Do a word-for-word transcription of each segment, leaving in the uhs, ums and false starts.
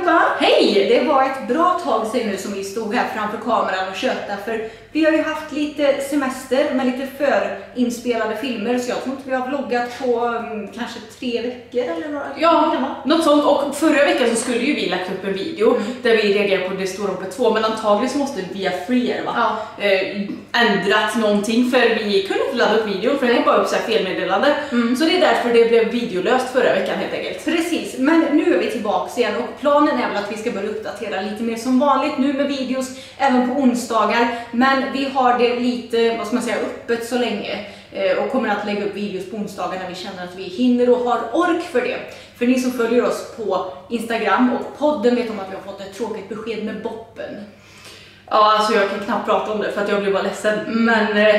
allihopa! Hej! Det var ett bra tag sedan nu som vi stod här framför kameran och tjötade, för vi har ju haft lite semester med lite förinspelade filmer, så jag tror inte vi har vloggat på um, kanske tre veckor eller några. Ja, något sånt. Och förra veckan så skulle ju vi lagt upp en video mm. där vi reagerar på Det stora hoppet två, men antagligen så måste vi via Free va? Ja. Eh, ändrat någonting, för vi kunde inte ladda upp videon för det kom bara upp så här felmeddelande. Mm. Så det är därför det blev videolöst förra veckan helt enkelt. Precis, men nu är vi tillbaka igen och planen är väl att vi ska börja uppdatera lite mer som vanligt nu med videos även på onsdagar, men vi har det lite, vad ska man säga, öppet så länge och kommer att lägga upp videos på onsdagar när vi känner att vi hinner och har ork för det. För ni som följer oss på Instagram och podden vet om att vi har fått ett tråkigt besked med Boppen. Ja, alltså jag kan knappt prata om det för att jag blir bara ledsen, men eh...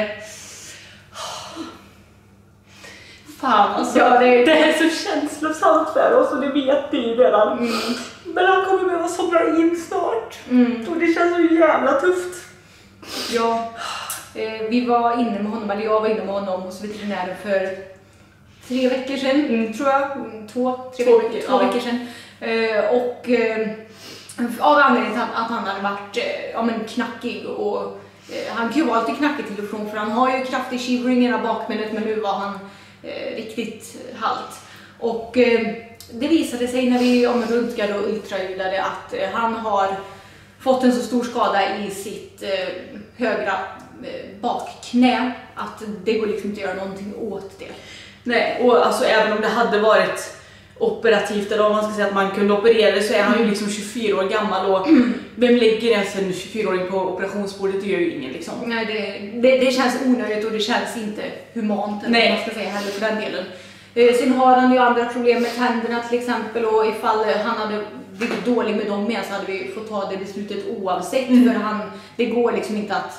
fan alltså, ja, det, det är så känslosamt för oss och det vet ni ju redan. Mm. Men han kommer behöva somna in snart. Mm. Och det känns så jävla tufft. Ja, eh, vi var inne med honom, eller jag var inne med honom hos veterinären för tre veckor sedan, mm. tror jag. Två, tre två, veckor, två ja. veckor sedan. Eh, och eh, av anledningen till att han hade varit eh, ja, men knackig och eh, han kan ju vara alltid knackig till och från, för han har ju kraftig shivering i bakbenet, men nu var han eh, riktigt halt. Och eh, det visade sig när vi om röntgade och ultraljudade att eh, han har fått en så stor skada i sitt eh, högra eh, bakknä att det går liksom inte att göra någonting åt det. Nej, och alltså även om det hade varit operativt, eller om man ska säga att man kunde operera, så är han ju liksom tjugofyra år gammal och mm. vem lägger ens en tjugofyraåring på operationsbordet? Det gör ju ingen liksom. Nej, det, det, det känns onödigt och det känns inte humant, eller man ska säga heller för den delen. Eh, sen har han ju andra problem med tänderna till exempel, och ifall han hade blivit dålig med dem med så hade vi fått ta det beslutet oavsett, mm. för han, det går liksom inte att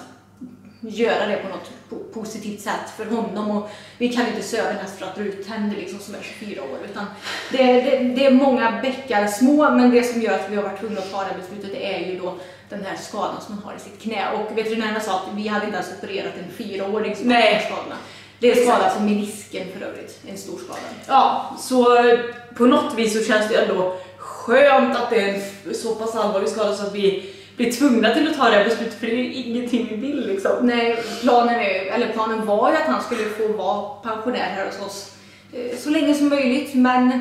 göra det på något po- positivt sätt för honom, och vi kan inte söva näst för att dra ut tänder liksom som är tjugofyra år, utan det, det, det är många bäckar små, men det som gör att vi har varit tvungna att ta det beslutet är ju då den här skadan som man har i sitt knä, och veterinärerna sa att vi hade inte ens opererat en fyraåring som har de skadorna. Det är skada på menisken för övrigt, en stor skada. Ja, så på något vis så känns det ändå skönt att det är en så pass allvarlig skada så att vi blir tvungna till att ta det här beslutet, för det är ingenting vi vill liksom. Nej, planen, är, eller planen var ju att han skulle få vara pensionär här hos oss eh, så länge som möjligt, men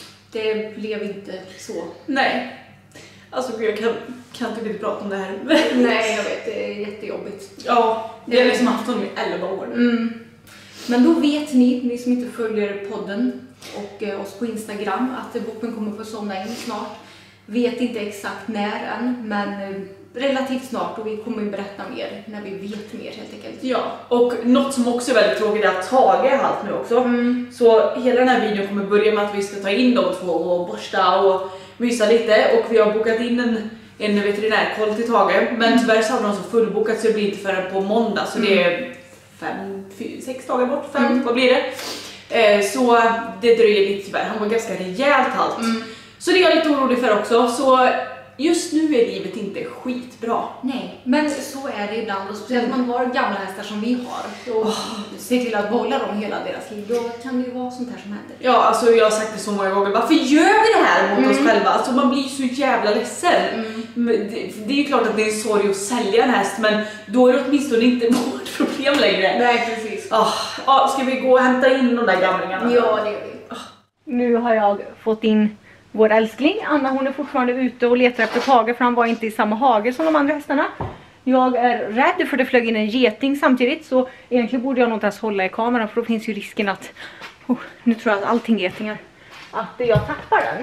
det blev inte så. Nej, alltså jag kan, kan inte riktigt prata om det här. Nej, jag vet, det är jättejobbigt. Ja, vi har liksom haft honom i elva år. Mm. Men då vet ni, ni som inte följer podden och eh, oss på Instagram, att Boppen kommer få somna in snart. Vet inte exakt när än, men eh, relativt snart, och vi kommer ju berätta mer när vi vet mer helt enkelt. Ja, och något som också är väldigt tråkigt är att Tage är halt nu också. Mm. Så hela den här videon kommer börja med att vi ska ta in de två och borsta och mysa lite, och vi har bokat in en, en veterinärkoll till Tage, men tyvärr så har de så fullbokat så det blir inte förrän på måndag, så mm. det är fem, fyra, sex dagar bort, fem, mm. vad blir det? Eh, så det dröjer lite tyvärr, han var ganska rejält halt. Mm. Så det är jag lite orolig för också, så just nu är livet inte skitbra. Nej, men så är det ibland, och speciellt mm. man har gamla hästar som vi har och oh. ser till att behålla dem hela deras liv, då kan det ju vara sånt här som händer. Ja, alltså jag har sagt det så många gånger, varför gör vi det här mot mm. oss själva? Alltså man blir så jävla ledsen. Mm. Det, det är ju klart att det är en sorg att sälja en häst, men då är det åtminstone inte vårt problem längre. Nej, precis. Oh. Oh, ska vi gå och hämta in de där gamlingarna? Ja, det gör vi. Oh. Nu har jag fått in vår älskling. Anna, hon är fortfarande ute och letar efter Tage, för han var inte i samma hage som de andra hästarna. Jag är rädd för det flög in en geting samtidigt, så egentligen borde jag nog inte ens hålla i kameran, för då finns ju risken att, oh, nu tror jag att allting getingar, att jag tappar den.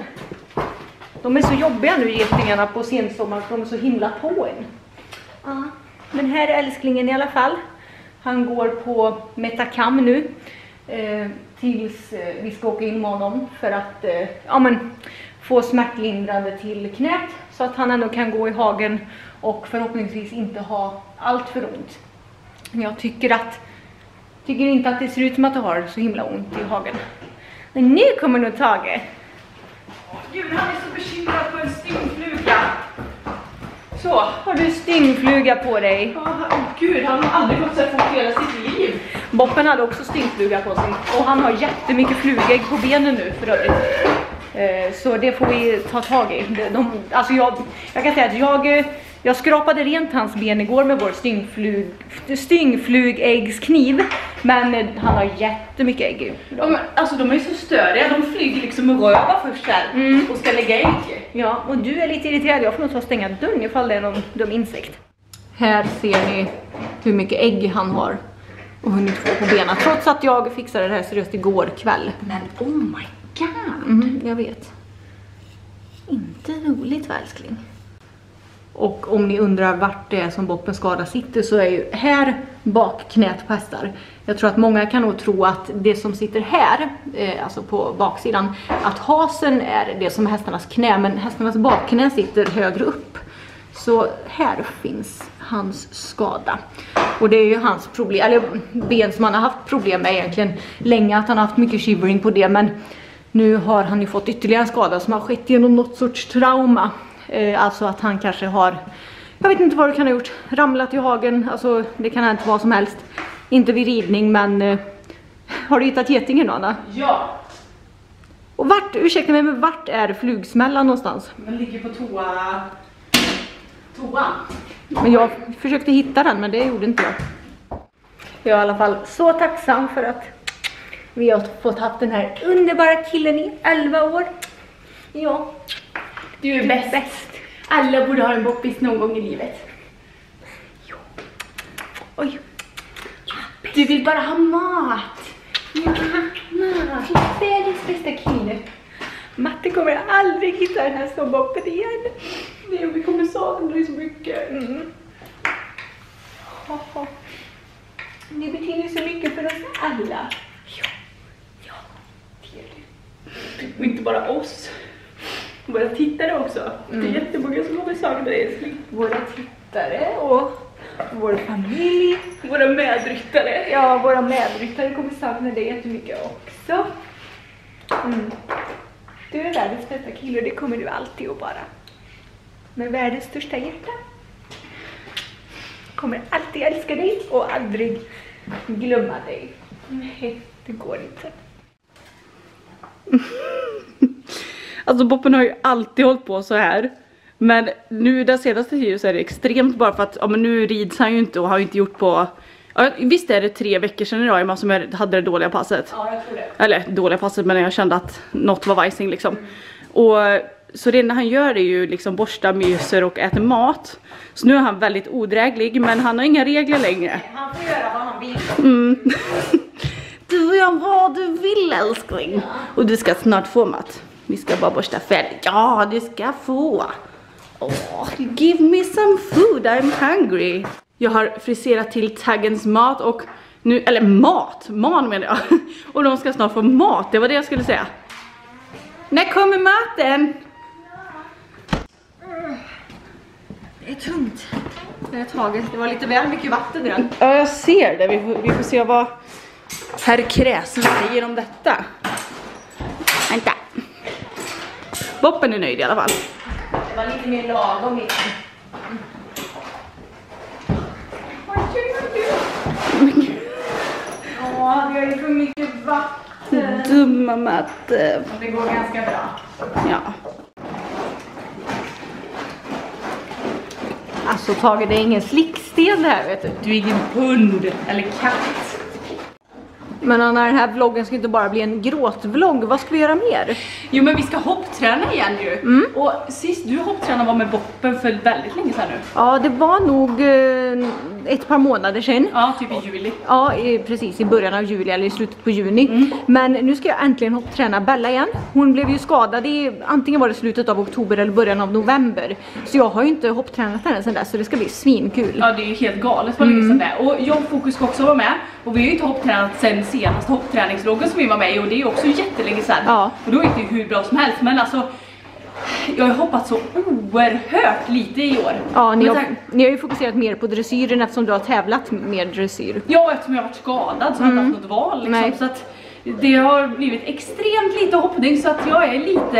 De är så jobbiga nu, getingarna på sensommaren, för de är så himla på en. Ja, men här är älsklingen i alla fall. Han går på Metacam nu. Eh, tills eh, vi ska åka in med honom för att eh, ja, men, få smärtlindrande till knät, så att han ändå kan gå i hagen och förhoppningsvis inte ha allt för ont. Jag tycker att tycker inte att det ser ut som att du har så himla ont i hagen. Men nu kommer nog Tage. Gud, han är så bekymrad på en stingfluga. Så, har du stingfluga på dig? Ja, oh, gud, han har aldrig fått så här fort hela sitt liv. Boppen hade också stingfluga på sig, och han har jättemycket flugägg på benen nu för övrigt. Eh, så det får vi ta tag i. De, de, alltså jag, jag kan säga att jag, jag skrapade rent hans ben igår med vår styngflug, styngflugäggskniv. Men han har jättemycket ägg. De, alltså de är ju så störiga, de flyger liksom röva först här mm. och ska lägga ägg. Ja, och du är lite irriterad. Jag får nog ta och stänga dörren ifall det är någon dum insekt. Här ser ni hur mycket ägg han har och hunnit få på benen. Trots att jag fixade det här seriöst igår kväll. Men oh my god. Mm, jag vet. Inte roligt, älskling. Och om ni undrar vart det är som boppen skada sitter så är ju här bakknät på hästar. Jag tror att många kan nog tro att det som sitter här, eh, alltså på baksidan, att hasen är det som är hästarnas knä, men hästarnas bakknä sitter högre upp. Så här finns hans skada. Och det är ju hans problem, eller ben som han har haft problem med egentligen länge, att han har haft mycket shivering på det, men nu har han ju fått ytterligare en skada som har skett genom något sorts trauma. Eh, alltså att han kanske har, jag vet inte vad det kan ha gjort, ramlat i hagen, alltså det kan ha hänt vad som helst. Inte vid ridning, men eh, har du hittat getingen då, Anna? Ja. Och vart, ursäkta mig, men vart är flugsmällan någonstans? Den ligger på toa. Toan. Men jag försökte hitta den, men det gjorde inte jag. Jag är i alla fall så tacksam för att vi har fått haft den här underbara killen i elva år. Ja. Du är, du är bäst. bäst. Alla borde ha en boppis någon gång i livet. Ja. Oj. Du vill bara ha mat. Ja, mat. Världens bästa kille. Matte kommer aldrig hitta den här småboppen igen. Nej, vi kommer sakna dig så mycket. Mm. Haha. Ni betyder så mycket för oss alla. Ja, ja, det gör du. Och inte bara oss. Våra tittare också. Mm. Det är jättemånga som kommer sakna dig. Våra tittare och vår familj. Våra medryttare. Ja, våra medryttare kommer sakna dig jättemycket också. Mm. Du är världens bästa kille och det kommer du alltid att vara. Med världens största hjärta. Kommer alltid älska dig och aldrig glömma dig. Nej, det går inte. Alltså boppen har ju alltid hållit på så här. Men nu den senaste tiden så är det extremt bara för att ja, men nu rids han ju inte och har ju inte gjort på... Ja, visst är det tre veckor sedan idag Emma som jag hade det dåliga passet. Ja, jag tror det. Eller dåliga passet, men jag kände att något var vajsing liksom. Mm. Och så det enda han gör är ju liksom borsta, myser och äter mat. Så nu är han väldigt odräglig, men han har inga regler längre. Han får göra vad han vill. Mm. Du gör vad du vill, älskling. Ja. Och du ska snart få mat. Vi ska bara borsta färdigt. Ja, du ska få. Oh, give me some food, I'm hungry. Jag har friserat till Taggens mat och nu, eller mat, man menar jag. Och de ska snart få mat, det var det jag skulle säga. När kommer maten? Det är tungt. Det är taget, det var lite väl mycket vatten i den. Ja, jag ser det. Vi får, vi får se vad herr Kräsen säger om detta. Vänta. Boppen är nöjd i alla fall. Det var lite mer lagom i den. Ja, det är ju för mycket vatten. Dumma matte. Det går ganska bra. Ja. Alltså Tage, det är ingen slicksten det här, vet du. Du är ingen hund eller katt. Men Anna, den här vloggen ska inte bara bli en gråtvlogg. Vad ska vi göra mer? Jo, men vi ska hoppträna igen ju. Mm. Och sist du hopptränade var med boppen för väldigt länge sedan nu. Ja, det var nog eh, ett par månader sedan. Ja, typ i juli. Ja, i, precis i början av juli eller i slutet på juni. Mm. Men nu ska jag äntligen hoppträna Bella igen. Hon blev ju skadad i, antingen var det slutet av oktober eller början av november. Så jag har ju inte hopptränat henne sedan dess, så det ska bli svinkul. Ja, det är ju helt galet vad länge sedan det är. Och jag och Fokus ska också vara med. Och vi har ju inte hopptränat sen senaste hoppträningsvloggen som vi var med i. Och det är ju också jättelänge sedan. Ja. Och då är det ju hur bra som helst. Men alltså, jag har hoppat så oerhört lite i år. Ja, ni har, här, ni har ju fokuserat mer på dressyren eftersom du har tävlat med dressyr. Ja, eftersom jag har varit skadad så mm. har jag inte haft något val liksom. Så att det har blivit extremt lite hoppning, så att jag är lite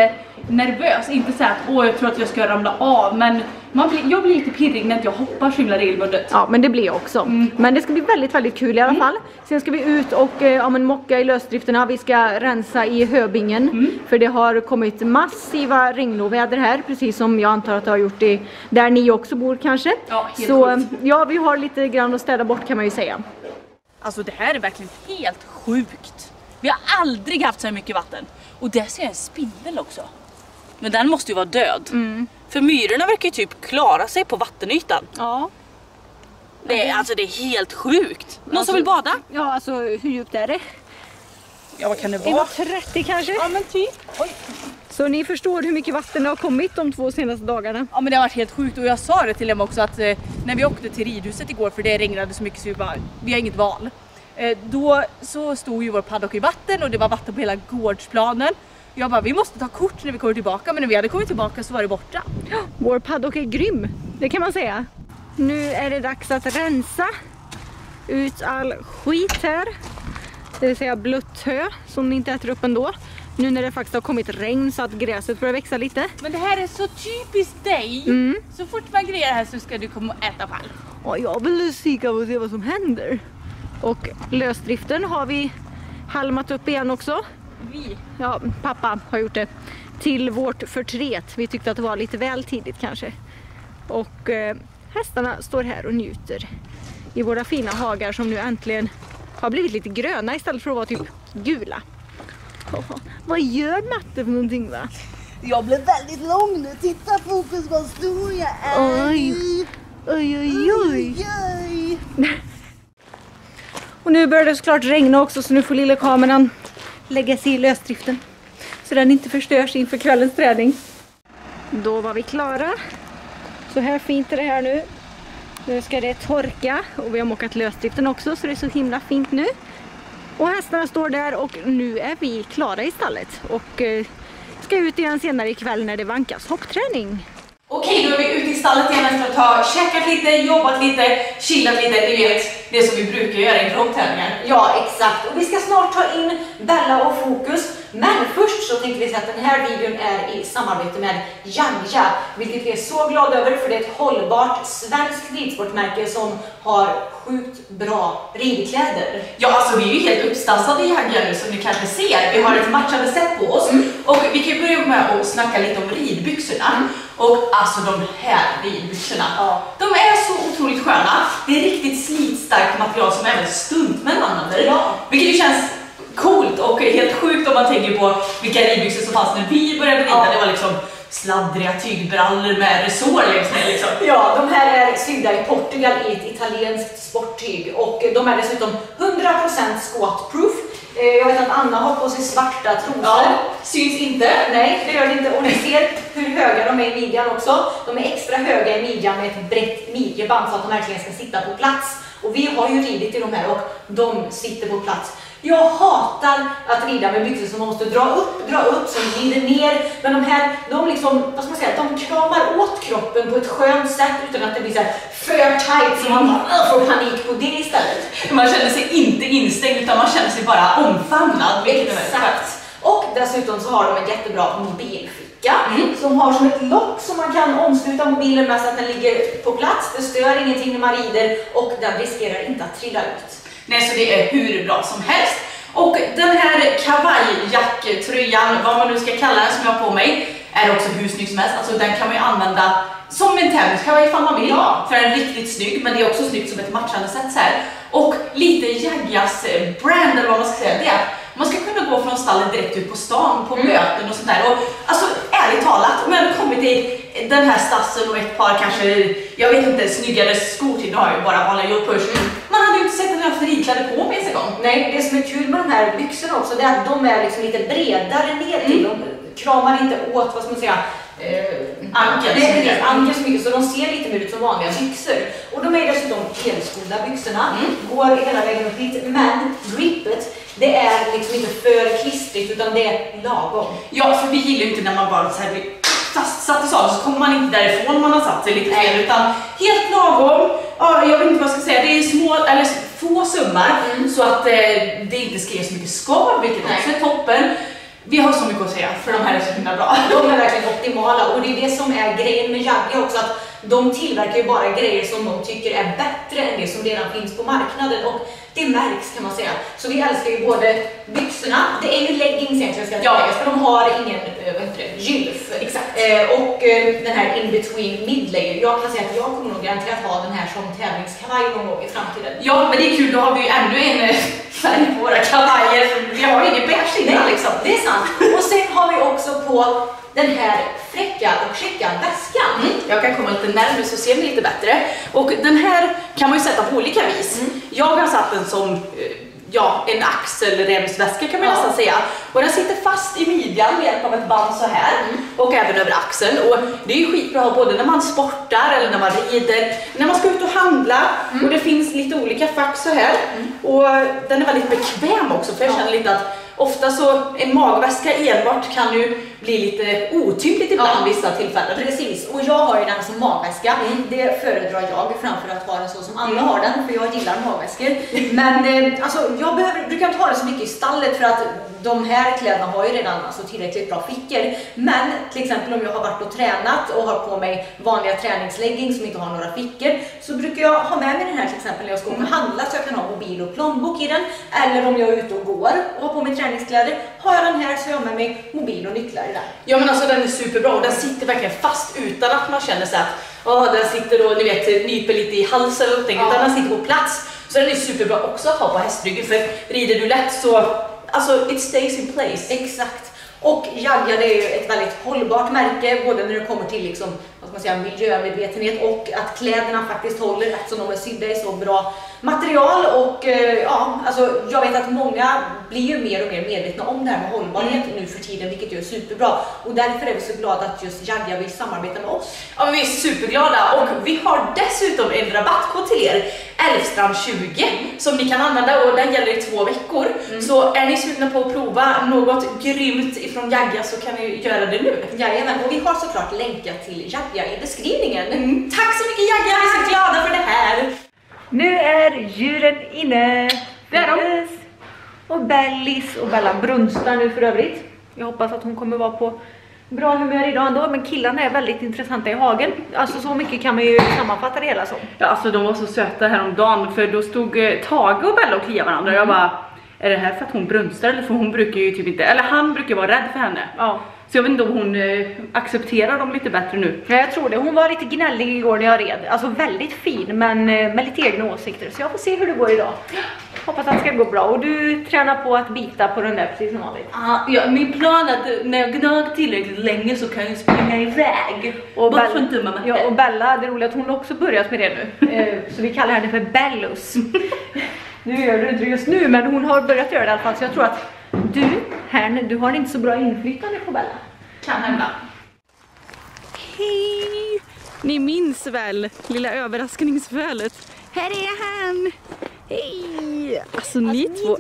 nervös. Inte så att åh, jag tror att jag ska ramla av. Men man blir, jag blir lite pirrig när jag hoppar så himla regelbundet. Ja, men det blir jag också. Mm. Men det ska bli väldigt, väldigt kul i alla fall. Mm. Sen ska vi ut och eh, ja, men mocka i lösdrifterna. Vi ska rensa i Höbingen. Mm. För det har kommit massiva regnoväder här. Precis som jag antar att det har gjort det där ni också bor kanske. Ja, helt så sjukt. Ja, vi har lite grann att städa bort kan man ju säga. Alltså det här är verkligen helt sjukt. Vi har aldrig haft så här mycket vatten. Och där ser jag en spindel också. Men den måste ju vara död. Mm. För myrorna verkar ju typ klara sig på vattenytan. Ja. Det är, alltså det är helt sjukt. Någon alltså, som vill bada? Ja, alltså hur djupt är det? Ja, vad kan det vara? trettio kanske? Ja, men typ. Oj. Så ni förstår hur mycket vatten det har kommit de två senaste dagarna. Ja, men det har varit helt sjukt. Och jag sa det till dem också att eh, när vi åkte till ridhuset igår, för det regnade så mycket så vi bara, vi har inget val. Eh, då så stod ju vår paddock i vatten och det var vatten på hela gårdsplanen. Jag bara, vi måste ta kort när vi kommer tillbaka, men när vi hade kommit tillbaka så var det borta. Vår paddock är grym, det kan man säga. Nu är det dags att rensa ut all skit här. Det vill säga blött hö som ni inte äter upp ändå. Nu när det faktiskt har kommit regn så att gräset börjar växa lite. Men det här är så typiskt dig. Mm. Så fort man grejer här så ska du komma och äta själv. Ja, jag vill kika och se vad som händer. Och lösdriften har vi halmat upp igen också. Vi? Ja, pappa har gjort det. Till vårt förtret. Vi tyckte att det var lite väl tidigt kanske. Och eh, hästarna står här och njuter i våra fina hagar som nu äntligen har blivit lite gröna istället för att vara typ gula. Oh, vad gör Matte för någonting va? Jag blev väldigt lång nu. Titta fokus vad stor jag är. Oj, oj, oj, oj. oj, oj. Och nu börjar det såklart regna också så nu får lilla kameran lägga sig i lösdriften. Så den inte förstörs inför kvällens träning. Då var vi klara. Så här fint är det här nu. Nu ska det torka och vi har mockat lösdriften också så det är så himla fint nu. Och hästarna står där och nu är vi klara i stallet och eh, ska ut igen senare ikväll när det vankas hoppträning. Okej, då är vi ute i stallet igen efter att ha käkat lite, jobbat lite, chillat lite, ni vet det som vi brukar göra inför hoppträningar. Ja, exakt. Och vi ska snart ta in Bella och Fokus. Men först så tänkte vi säga att den här videon är i samarbete med Janja, vilket vi är så glada över för det är ett hållbart svenskt ridsportmärke som har sjukt bra ridkläder. Ja, alltså vi är ju helt uppstansade i Janja nu som ni kanske ser. Vi har ett matchande sätt på oss mm. och vi kan börja med att snacka lite om ridbyxorna. Mm. Och alltså de här ridbyxorna, ja. De är så otroligt sköna. Det är riktigt slitstarkt material som även stuntmän använder. Ja. Vilket ju känns coolt och helt sjukt om man tänker på vilka ridbyxor som fanns när vi började rida. Ja. Det var liksom sladdriga tygbrallor med resår längst ner liksom. Ja, de här är sydda i Portugal i ett italienskt sporttyg och de är dessutom hundra procent squat-proof. Jag vet att Anna har på sig svarta trosor. Ja, syns inte. Nej, det gör det inte. Och ni ser hur höga de är i midjan också. De är extra höga i midjan med ett brett midjeband så att de verkligen ska sitta på plats. Och vi har ju ridit i de här och de sitter på plats. Jag hatar att rida med byxor som man måste dra upp, dra upp, som glider ner. Men de här, de liksom, vad ska man säga, de kramar åt kroppen på ett skönt sätt utan att det blir så här för tight så man får panik på det istället. Man känner sig inte instängd utan man känner sig bara omfamnad. Exakt. Och dessutom så har de en jättebra mobilficka mm. som har som ett lock som man kan omsluta mobilen med så att den ligger på plats. Det stör ingenting när man rider och den riskerar inte att trilla ut. Nej, så det är hur bra som helst. Och den här kavajjacktröjan, vad man nu ska kalla den som jag har på mig, är också hur snygg som helst. Alltså den kan man ju använda som en tenniskavaj ifall man vill. Ja. För den är riktigt snygg, men det är också snyggt som ett matchande sätt så här. Och lite Jaggas brand eller vad man ska säga, det är man ska kunna gå från stallet direkt ut på stan, på mm. möten och sånt där. Och alltså ärligt talat, om jag hade kommit till den här stassen och ett par kanske, jag vet inte, snyggare skor till, då har jag ju bara vanliga jordpush. Mm. Man hade ju inte sett att jag haft ridkläder på mig en gång. Nej, det som är kul med de här byxorna också, det är att de är liksom lite bredare ner till. Mm. De kramar inte åt, vad ska man säga, eh, ankeln. Nej, ankeln så mycket, så de ser lite mer ut som vanliga byxor. Och de är dessutom helskodda byxorna, mm. går hela vägen upp hit, men gripet, det är liksom inte för klistrigt utan det är lagom. Ja, för vi gillar ju inte när man bara så här blir fastsatt i salen så kommer man inte därifrån man har satt sig lite fel utan helt lagom. Ja, jag vet inte vad jag ska säga, det är små eller få summar mm. så att eh, det inte ska ge så mycket skav, vilket Nej. också är toppen. Vi har så mycket att säga för de här är så himla bra. De är verkligen optimala och det är det som är grejen med Jaggia också, att de tillverkar ju bara grejer som de tycker är bättre än det som redan finns på marknaden och det märks kan man säga. Så vi älskar ju både byxorna, det är ju leggings egentligen ska jag säga, för de har ingen vad heter det, gylf. Exakt. Eh, och eh, den här in-between mid-layer, jag kan säga att jag kommer nog garanterat ha den här som tävlingskavaj någon gång i framtiden. Ja, men det är kul, då har vi ju ännu en färg på våra kavajer, vi har ju ingen beige innan liksom. Det är sant. Och sen har vi också på den här fräcka och checka väskan. Mm. Jag kan komma lite närmare så ser ni lite bättre. Och den här kan man ju sätta på olika vis. Mm. Jag har satt den som ja, en axelremsväska kan man ja. nästan säga. Och den sitter fast i midjan med hjälp av ett band så här. Mm. Och även över axeln. Och det är ju skitbra att ha både när man sportar eller när man rider. När man ska ut och handla. Mm. Och det finns lite olika fack så här. Mm. Och den är väldigt bekväm också. För jag känner lite att ofta så en magväska enbart kan ju bli lite otydligt ibland ja. vissa tillfällen. Precis, och jag har ju den som magväska. Mm. Det föredrar jag framför att ha den så som andra mm. har den, för jag gillar magväskor. Men eh, alltså, jag behöver, brukar inte ha den så mycket i stallet för att de här kläderna har ju redan alltså, tillräckligt bra fickor. Men till exempel om jag har varit och tränat och har på mig vanliga träningsleggings som inte har några fickor, så brukar jag ha med mig den här till exempel när jag ska åka och handla, så jag kan ha mobil och plånbok i den. Eller om jag är ute och går och har på mig träningskläder, har jag den här så jag har med mig mobil och nycklar i den. Ja, men alltså den är superbra och den sitter verkligen fast utan att man känner så att åh, den sitter och ni vet nyper lite i halsen eller någonting, ja. utan den sitter på plats. Så den är superbra också att ha på hästryggen, för rider du lätt så alltså it stays in place. Exakt. Och Jaggia, det är ju ett väldigt hållbart märke, både när det kommer till liksom, vad ska man säga, miljömedvetenhet och att kläderna faktiskt håller eftersom de är sydda i så bra material. Och eh, ja, alltså jag vet att många blir ju mer och mer medvetna om det här med hållbarhet mm. nu för tiden, vilket ju är superbra. Och därför är vi så glada att just Jaggia vill samarbeta med oss. Ja, vi är superglada och vi har dessutom en rabattkod till er, Älvstrand tjugo, mm. som ni kan använda och den gäller i två veckor. Mm. Så är ni sugna på att prova något grymt ifrån Jaggia så kan ni göra det nu. Jajamän, och vi har såklart länkat till Jaggia i beskrivningen. Mm. Tack så mycket Jaggia, vi är så glada för det här. Nu är djuren inne. Det är de. Och Bellis och Bella brunstar nu för övrigt. Jag hoppas att hon kommer vara på bra humör idag ändå, men killarna är väldigt intressanta i hagen. Alltså så mycket kan man ju sammanfatta det hela som. Ja, alltså de var så söta häromdagen, för då stod Tage och Bella och kliade varandra. Mm. Jag bara, är det här för att hon brunstar eller för hon brukar ju typ inte, eller han brukar vara rädd för henne. Ja. Så jag vet inte om hon eh, accepterar dem lite bättre nu. Ja, jag tror det. Hon var lite gnällig igår när jag red. Alltså väldigt fin, men eh, med lite egna åsikter. Så jag får se hur det går idag. Hoppas att det ska gå bra. Och du tränar på att bita på den där precis som vanligt. Ah, ja, min plan är att när jag gnag tillräckligt länge så kan jag springa iväg. Och, Bella, ja, och Bella, det är roligt att hon också börjat med det nu. eh, så vi kallar henne för Bellus. Nu gör du inte just nu, men hon har börjat göra det i alla fall. Så jag tror att du, här, du har inte så bra inflytande på Bella. Kan hända. Hej! Ni minns väl lilla överraskningsfölet? Här är han! Hej! Alltså ni två...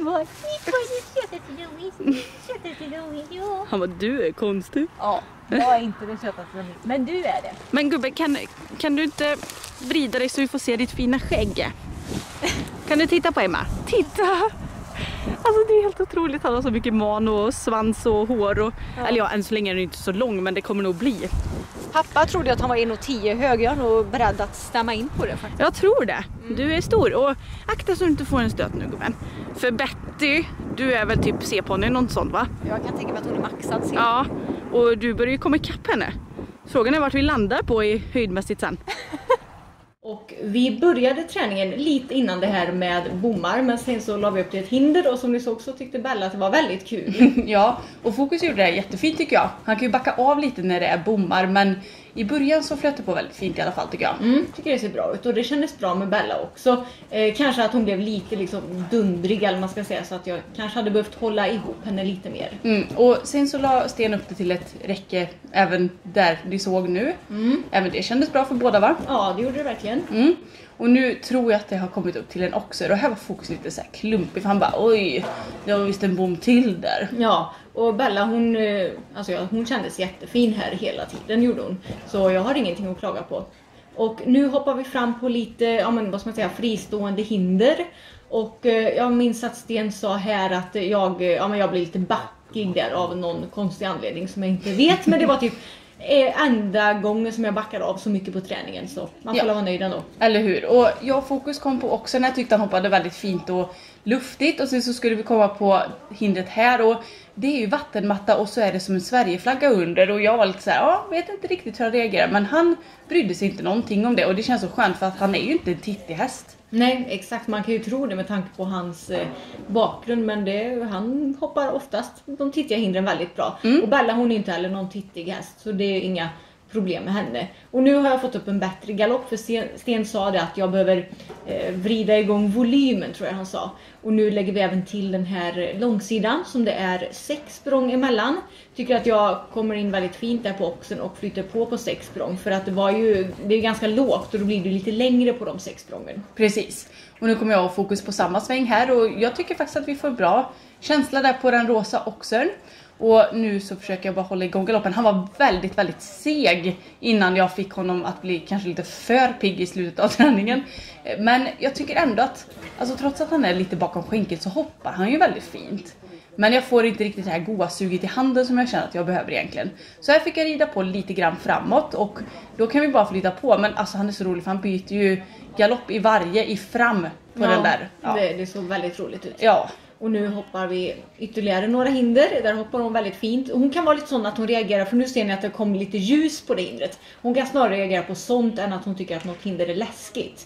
Han var du är konstig. Ja, jag är inte den sötaste som finns, men du är det. Men gubbe, kan, kan du inte vrida dig så vi får se ditt fina skägg? Kan du titta på Emma? Titta! Alltså det är helt otroligt, han har så mycket man och svans och hår och, ja. Eller ja, än så länge är den inte så lång, men det kommer nog bli. Pappa trodde att han var en komma tio hög, jag är nog beredd att stämma in på det faktiskt. Jag tror det, mm. Du är stor och akta så du inte får en stöt nu gubben. För Betty, du är väl typ C-ponny, något sånt va? Jag kan tänka mig att hon är maxad C. Ja, och du börjar ju komma ikapp henne. Frågan är vart vi landar på i höjdmässigt sen. Och vi började träningen lite innan det här med bommar, men sen så la vi upp till ett hinder och som ni såg så tyckte Bella att det var väldigt kul. Ja, och Fokus gjorde det jättefint tycker jag. Han kan ju backa av lite när det är bommar, men i början så flöt det på väldigt fint i alla fall tycker jag. Mm, tycker det ser bra ut och det kändes bra med Bella också. Eh, kanske att hon blev lite liksom dundrig eller man ska säga, så att jag kanske hade behövt hålla ihop henne lite mer. Mm, och sen så la Sten upp det till ett räcke även där ni såg nu. Mm. Även det kändes bra för båda va? Ja, det gjorde det verkligen. Mm. Och nu tror jag att det har kommit upp till en också. Och här var Fokus lite så här klumpig. För han bara, oj, det var visst en bom till där. Ja, och Bella hon, alltså ja, hon kändes jättefin här hela tiden gjorde hon. Så jag har ingenting att klaga på. Och nu hoppar vi fram på lite, ja men vad ska man säga, fristående hinder. Och jag minns att Sten sa här att jag, ja, men jag blir lite back backig där av någon konstig anledning som jag inte vet. Men det var typ enda gången som jag backade av så mycket på träningen, så man får ja. vara nöjd ändå. Eller hur? Och jag fokus kom på också när jag tyckte han hoppade väldigt fint och luftigt, och sen så skulle vi komma på hindret här, och det är ju vattenmatta och så är det som en Sverigeflagga under, och jag var lite så här, ja, vet inte riktigt hur jag reagerar, men han brydde sig inte någonting om det, och det känns så skönt för att han är ju inte en tittig häst. Nej, exakt. Man kan ju tro det med tanke på hans eh, bakgrund, men det, han hoppar oftast de tittiga hindren väldigt bra. Mm. Och Bella, hon är inte heller någon tittig häst, så det är inga problem med henne. Och nu har jag fått upp en bättre galopp, för Sten, Sten sa det att jag behöver eh, vrida igång volymen, tror jag han sa. Och nu lägger vi även till den här långsidan som det är sex språng emellan. Tycker att jag kommer in väldigt fint där på oxen och flyttar på på sex språng, för att det var ju, det är ganska lågt och då blir det lite längre på de sex sprången. Precis. Och nu kommer jag ha fokus på samma sväng här, och jag tycker faktiskt att vi får bra känsla där på den rosa oxen. Och nu så försöker jag bara hålla igång galoppen. Han var väldigt, väldigt seg innan jag fick honom att bli kanske lite för pigg i slutet av träningen. Men jag tycker ändå att, alltså trots att han är lite bakom skänket, så hoppar han ju väldigt fint. Men jag får inte riktigt det här goda suget i handen som jag känner att jag behöver egentligen. Så här fick jag rida på lite grann framåt, och då kan vi bara flytta på. Men alltså han är så rolig, för han byter ju galopp i varje i fram på ja, den där. Ja, det, det såg väldigt roligt ut. Ja. Och nu hoppar vi ytterligare några hinder. Där hoppar hon väldigt fint. Hon kan vara lite sån att hon reagerar, för nu ser ni att det kommer lite ljus på det hindret. Hon kan snarare reagera på sånt än att hon tycker att något hinder är läskigt.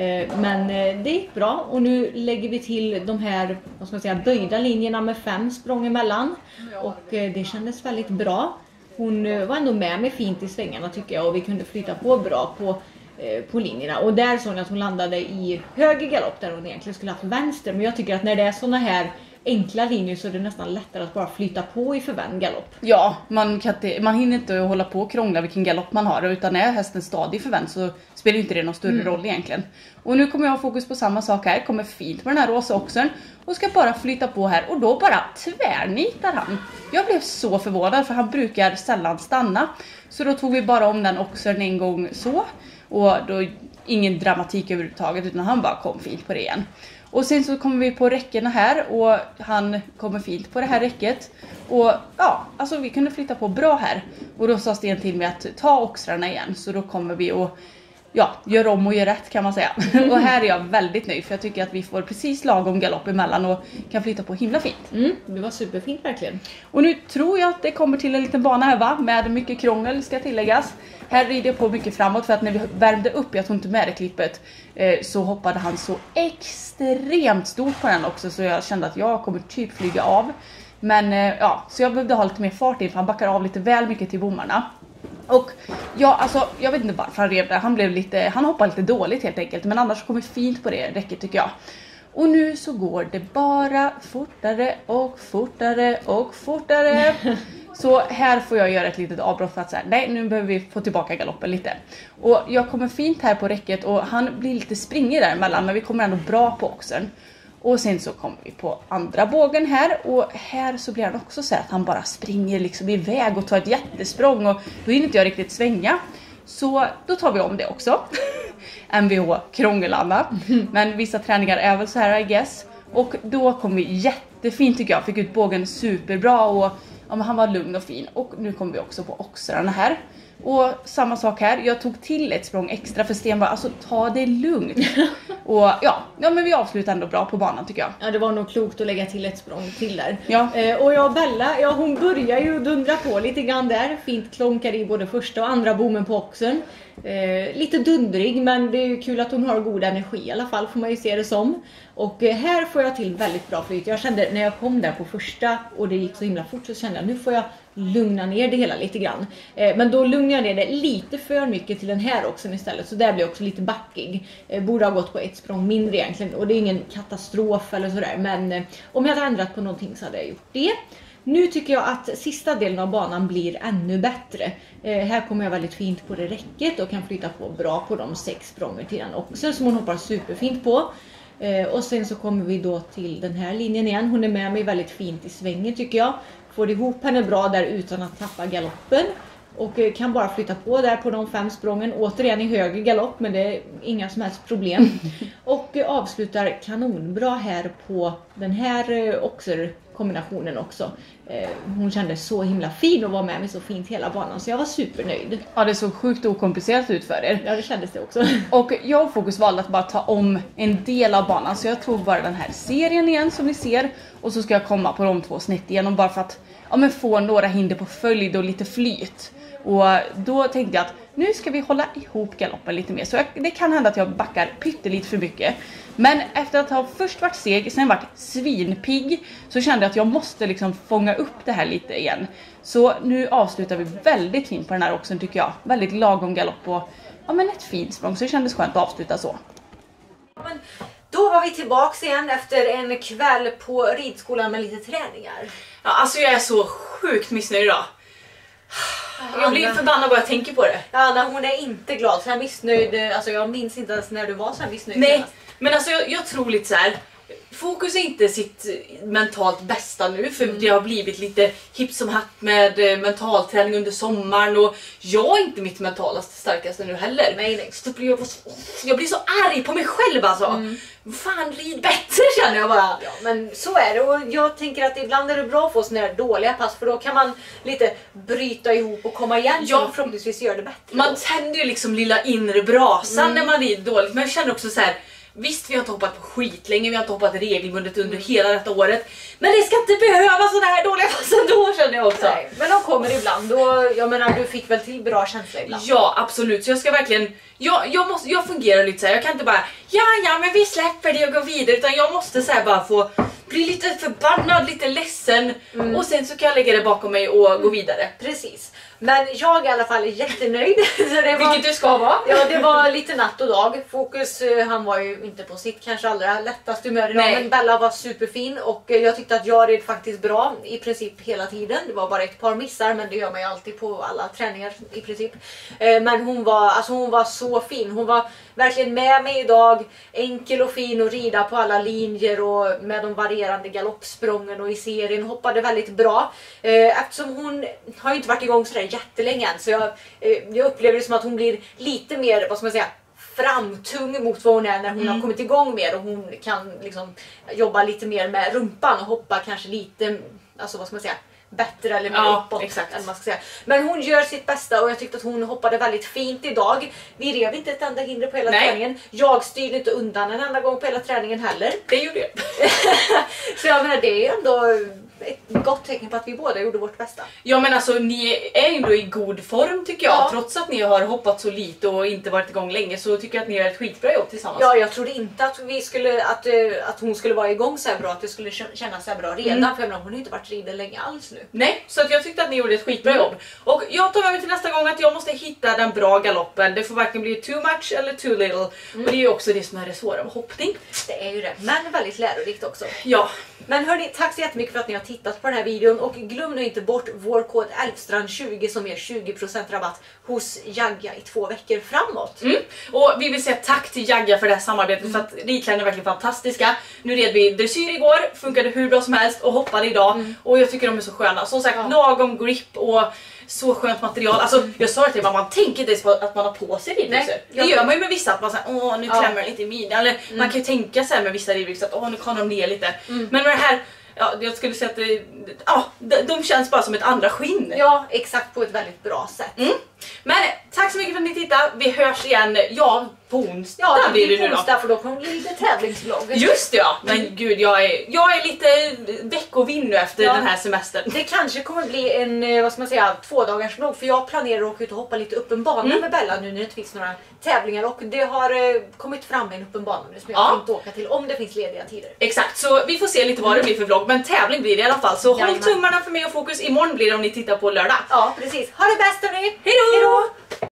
Men det gick bra, och nu lägger vi till de här, vad ska man säga, böjda linjerna med fem språng emellan. Och det kändes väldigt bra. Hon var ändå med mig fint i svängarna, tycker jag, och vi kunde flytta på bra på på linjerna. Och där såg jag att hon landade i höger galopp där hon egentligen skulle ha haft vänster. Men jag tycker att när det är såna här enkla linjer så är det nästan lättare att bara flytta på i förvänd galopp. Ja, man, kan inte, man hinner inte hålla på och krångla vilken galopp man har, utan är hästen stadig förvänd så spelar inte det någon större mm. roll egentligen. Och nu kommer jag ha fokus på samma sak här, kommer fint med den här rosa oxen och ska bara flytta på här, och då bara tvärnitar han. Jag blev så förvånad, för han brukar sällan stanna. Så då tog vi bara om den oxen en gång så, och då ingen dramatik överhuvudtaget, utan han bara kom fint på det igen. Och sen så kommer vi på räckena här, och han kommer fint på det här räcket. Och ja, alltså vi kunde flytta på bra här. Och då sa Sten till mig att ta oxrarna igen, så då kommer vi att ja, gör om och gör rätt, kan man säga. Och här är jag väldigt nöjd, för jag tycker att vi får precis lagom galopp emellan och kan flytta på himla fint. Mm, det var superfint verkligen. Och nu tror jag att det kommer till en liten bana här, va? Med mycket krångel ska tilläggas. Här rider jag på mycket framåt, för att när vi värmde upp, jag tog inte med det klippet, eh, så hoppade han så extremt stort på den också, så jag kände att jag kommer typ flyga av. Men eh, ja, så jag behövde ha lite mer fart in, för han backar av lite väl mycket till bommarna. Och ja, alltså jag vet inte varför han rev där. Han blev lite, han hoppade lite dåligt helt enkelt, men annars kommer fint på det räcket, tycker jag. Och nu så går det bara fortare och fortare och fortare. Så här får jag göra ett litet avbrott för att säga, nej, nu behöver vi få tillbaka galoppen lite. Och jag kommer fint här på räcket, och han blir lite springig däremellan, men vi kommer ändå bra på oxen. Och sen så kommer vi på andra bågen här, och här så blir han också så att han bara springer liksom iväg och tar ett jättesprång, och då hinner inte jag riktigt svänga. Så då tar vi om det också. M V H krångelanna. Men vissa träningar är väl så här, I guess. Och då kom vi jättefint, tycker jag. Fick ut bågen superbra, och ja, men han var lugn och fin. Och nu kommer vi också på oxrarna här. Och samma sak här, jag tog till ett språng extra, för Sten bara, alltså ta det lugnt. Och ja, ja, men vi avslutar ändå bra på banan, tycker jag. Ja, det var nog klokt att lägga till ett språng till där. Ja. Eh, och jag Bella, ja, hon börjar ju dundra på lite grann där. Fint klonkar i både första och andra bommen på oxen. Eh, lite dundrig, men det är ju kul att hon har god energi i alla fall, får man ju se det som. Och eh, här får jag till väldigt bra flyt. Jag kände när jag kom där på första och det gick så himla fort, så kände jag nu får jag lugna ner det hela lite grann. Eh, men då lugnade jag ner det lite för mycket till den här oxen istället, så där blir jag också lite backig. Eh, borde ha gått på ett språng mindre egentligen, och det är ingen katastrof eller sådär, men eh, om jag hade ändrat på någonting så hade jag gjort det. Nu tycker jag att sista delen av banan blir ännu bättre. Eh, här kommer jag väldigt fint på det räcket och kan flytta på bra på de sex sprången till den också, som hon hoppar superfint på. Eh, och sen så kommer vi då till den här linjen igen. Hon är med mig väldigt fint i svängen, tycker jag. Får ihop henne bra där utan att tappa galoppen. Och eh, kan bara flytta på där på de fem sprången. Återigen i höger galopp, men det är inga som helst problem. Och och avslutar kanonbra här på den här oxer-kombinationen också. Hon kändes så himla fin och var med mig så fint hela banan, så jag var supernöjd. Ja, det såg sjukt okomplicerat ut för er. Ja, det kändes det också. Och jag och Fokus valde att bara ta om en del av banan, så jag tog bara den här serien igen som ni ser. Och så ska jag komma på de två snitt igenom bara för att ja, men få några hinder på följd och lite flyt. Och då tänkte jag att nu ska vi hålla ihop galoppen lite mer. Så jag, det kan hända att jag backar pyttelite för mycket. Men efter att ha först varit seg, sen varit svinpigg, så kände jag att jag måste liksom fånga upp det här lite igen. Så nu avslutar vi väldigt fint på den här också, tycker jag. Väldigt lagom galopp och ja, men ett fint språng, så det kändes skönt att avsluta så. Men då var vi tillbaks igen efter en kväll på ridskolan med lite träningar. Ja, alltså jag är så sjukt missnöjd idag. Jag blir förbannad bara jag tänker på det. Ja, Anna, hon är inte glad, så här missnöjd. Alltså jag minns inte ens när du var så här missnöjd. Nej, men alltså jag, jag tror lite så här. Fokus är inte sitt mentalt bästa nu, för mm. det har blivit lite hipp som hatt med mentalträning under sommaren, och jag är inte mitt mentalaste starkaste nu heller. Nej, nej. Så blir jag, så, jag blir så arg på mig själv alltså. Mm. Fan, rid bättre känner jag bara. Ja, men så är det, och jag tänker att ibland är det bra att få såna här dåliga pass, för då kan man lite bryta ihop och komma igen, ja, och förhoppningsvis göra det bättre. Man tänder ju liksom lilla inre brasan mm. när man rider dåligt, men jag känner också så här. Visst, vi har inte hoppat på skit länge, vi har inte hoppat regelbundet under mm. hela detta året. Men det ska inte behöva sådana här dåliga pass ändå, känner jag också. Nej, men de kommer ibland, och jag menar, du fick väl till bra känsla ibland? Ja, absolut. Så jag ska verkligen, jag, jag, måste, jag fungerar lite så här. Jag kan inte bara, ja ja men vi släpper det och går vidare, utan jag måste så här bara få bli lite förbannad, lite ledsen, mm. och sen så kan jag lägga det bakom mig och mm. gå vidare. Precis. Men jag i alla fall är jättenöjd. Så det var, vilket du ska vara. Ja, det var lite natt och dag. Fokus, han var ju inte på sitt kanske allra lättast humör idag, men Bella var superfin, och jag tyckte att jag red faktiskt bra i princip hela tiden. Det var bara ett par missar, men det gör man ju alltid på alla träningar i princip. Men hon var, alltså hon var så fin. Hon var verkligen med mig idag. Enkel och fin att rida på alla linjer och med de varierande galoppsprången, och i serien hoppade väldigt bra. Eftersom hon har ju inte varit igång sådär jättelänge än, så jag, jag upplever det som att hon blir lite mer, vad ska man säga, framtung mot vad hon är när hon mm. har kommit igång mer, och hon kan liksom jobba lite mer med rumpan och hoppa kanske lite, alltså vad ska man säga, bättre eller mer ja, uppåt. Exakt. Än man ska säga. Men hon gör sitt bästa, och jag tyckte att hon hoppade väldigt fint idag. Vi rev inte ett enda hinder på hela Nej. träningen. Jag styrde inte undan en enda gång på hela träningen heller. Det gjorde jag. Så jag menar, det är ändå ett gott tecken på att vi båda gjorde vårt bästa. Ja, men alltså ni är ändå i god form tycker jag. Ja. Trots att ni har hoppat så lite och inte varit igång länge, så tycker jag att ni gör ett skitbra jobb tillsammans. Ja, jag trodde inte att vi skulle att, att hon skulle vara igång så här bra, att det skulle kännas så här bra redan. Mm. För jag menar, hon har ju inte varit riden länge alls nu. Nej, så att jag tyckte att ni gjorde ett skitbra mm. jobb. Och jag tar med mig till nästa gång att jag måste hitta den bra galoppen. Det får varken bli too much eller too little. Mm. Och det är ju också det som är det svåra med hoppning. Det är ju det, men väldigt lärorikt också. Ja. Men hörni, tack så jättemycket för att ni har tittat på den här videon, och glöm nu inte bort vår kod Älvstrand tjugo som ger tjugo procent rabatt hos Jagga i två veckor framåt. Mm. Och vi vill säga tack till Jagga för det här samarbetet, mm. för att ridkläderna är verkligen fantastiska. Nu red vi dressyr igår, funkade hur bra som helst, och hoppade idag, mm. och jag tycker de är så sköna. Som sagt, ja. lagom grip och så skönt material. Alltså jag sa det till mig, man tänker inte ens på att man har på sig ridbyxor. Det gör man ju med vissa, att man säger åh nu klämmer ja. lite i midjan. Eller mm. man kan ju tänka så här med vissa ridbyxor att åh nu kan de ner lite. Mm. Men med det här, ja, jag skulle säga att det, ja, de, de känns bara som ett andra skinn. Ja, exakt, på ett väldigt bra sätt. Mm. Men tack så mycket för att ni tittade. Vi hörs igen, ja, på onsdag. Ja, det blir på onsdag, för då kommer det bli lite tävlingsvlogg. Just det, ja. Men mm. gud, jag är, jag är lite veckovinn nu efter ja. den här semestern. Det kanske kommer bli en, vad ska man säga, två dagars vlogg, för jag planerar att åka ut och hoppa lite upp en bana mm. med Bella nu när det inte finns några tävlingar, och det har eh, kommit fram en upp en bana nu som jag ja. tänkte åka till om det finns lediga tider. Exakt, så vi får se lite vad det blir för vlogg, men tävling blir det i alla fall. Så Jajamän. håll tummarna för mig och Fokus. Imorgon blir det om ni tittar på lördag. Ja, precis. Ha det bäst hörni! Hej då!